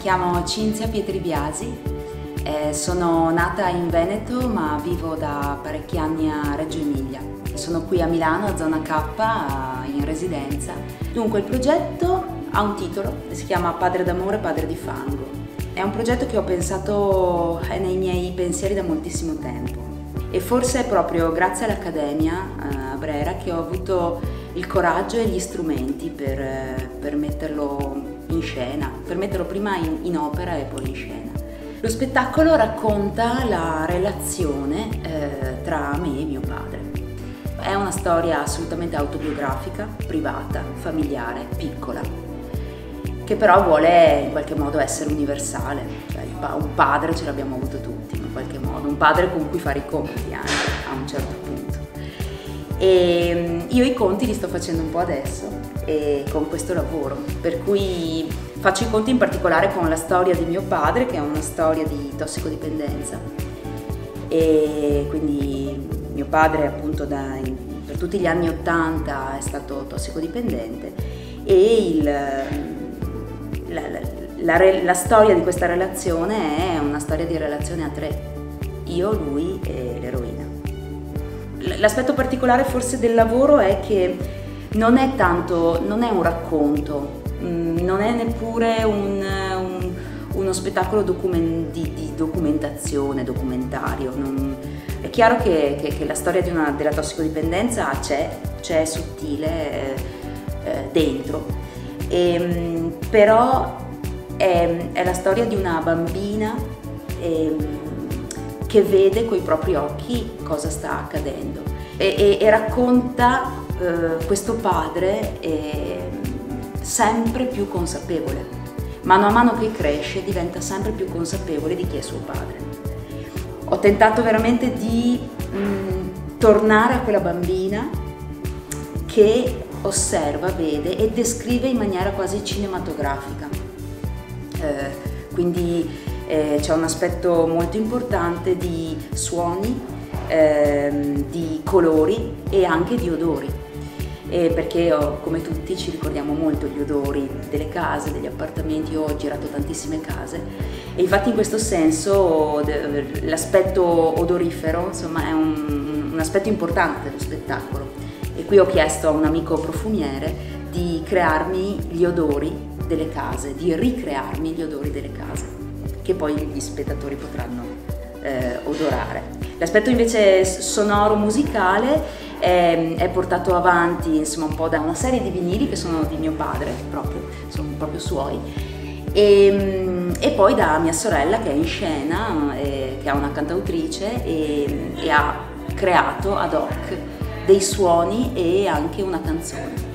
chiamo Cinzia Pietribiasi, sono nata in Veneto ma vivo da parecchi anni a Reggio Emilia. Sono qui a Milano, a Zona K, in residenza. Dunque il progetto ha un titolo, si chiama Padre d'amore, padre di fango. È un progetto che ho pensato nei miei pensieri da moltissimo tempo e forse è proprio grazie all'Accademia a Brera che ho avuto il coraggio e gli strumenti per metterlo in scena, per metterlo prima in opera e poi in scena. Lo spettacolo racconta la relazione tra me e mio padre. È una storia assolutamente autobiografica, privata, familiare, piccola, che però vuole in qualche modo essere universale. Cioè, un padre ce l'abbiamo avuto tutti in qualche modo, un padre con cui fare i conti anche a un certo punto. E io i conti li sto facendo un po' adesso con questo lavoro, per cui faccio i conti in particolare con la storia di mio padre, che è una storia di tossicodipendenza. E quindi mio padre appunto per tutti gli anni '80 è stato tossicodipendente e la storia di questa relazione è una storia di relazione a tre, io, lui e l'eroina. L'aspetto particolare forse del lavoro è che non è un racconto, non è neppure uno spettacolo di documentazione, documentario. È chiaro che la storia della tossicodipendenza c'è sottile dentro, però è la storia di una bambina che vede coi propri occhi cosa sta accadendo e racconta questo padre sempre più consapevole. Mano a mano che cresce diventa sempre più consapevole di chi è suo padre. Ho tentato veramente di tornare a quella bambina che osserva, vede e descrive in maniera quasi cinematografica. Quindi c'è un aspetto molto importante di suoni, di colori e anche di odori, perché come tutti ci ricordiamo molto gli odori delle case, degli appartamenti. Io ho girato tantissime case e infatti in questo senso l'aspetto odorifero insomma è un aspetto importante dello spettacolo, e qui ho chiesto a un amico profumiere di crearmi gli odori delle case, di ricrearmi gli odori delle case che poi gli spettatori potranno odorare. L'aspetto invece sonoro musicale è portato avanti insomma un po' da una serie di vinili che sono di mio padre, sono proprio suoi, e poi da mia sorella che è in scena, che è una cantautrice e ha creato ad hoc dei suoni e anche una canzone.